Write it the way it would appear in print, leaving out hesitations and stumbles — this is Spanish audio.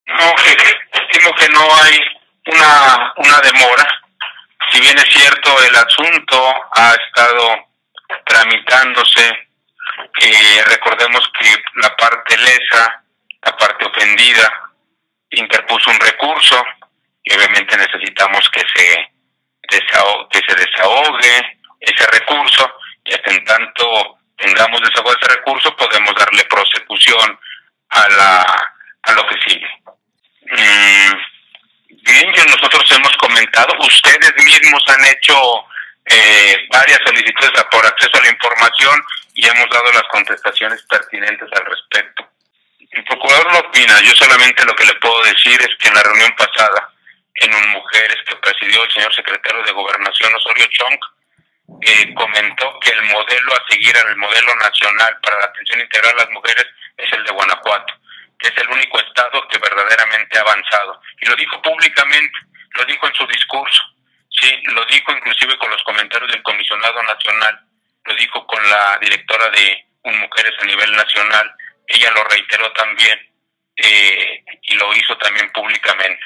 No, estimo que no hay una demora. Si bien es cierto, el asunto ha estado tramitándose, recordemos que la parte lesa, la parte ofendida, interpuso un recurso y obviamente necesitamos que se desahogue ese recurso, y hasta en tanto tengamos desahogado ese recurso podemos darle prosecución a lo que sigue. Bien, ya nosotros hemos comentado, ustedes mismos han hecho varias solicitudes por acceso a la información y hemos dado las contestaciones pertinentes al respecto. El procurador no opina, yo solamente lo que le puedo decir es que en la reunión pasada, en un Mujeres que presidió el señor secretario de Gobernación Osorio Chong, comentó que el modelo a seguir en el modelo nacional para la atención integral a las mujeres es el de Guanajuato, que es el único estado que verdaderamente ha avanzado. Y lo dijo públicamente, lo dijo en su discurso, sí, lo dijo inclusive con los comentarios del comisionado nacional, lo dijo con la directora de Un Mujeres a nivel nacional, ella lo reiteró también, y lo hizo también públicamente.